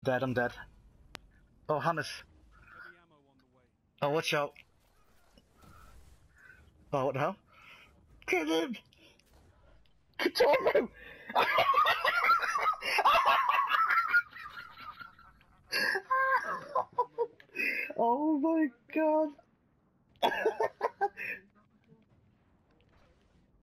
Dead, I'm dead. Oh, Hammers. Oh, watch out. Oh, what the hell? Get him! Katoro! Oh my god!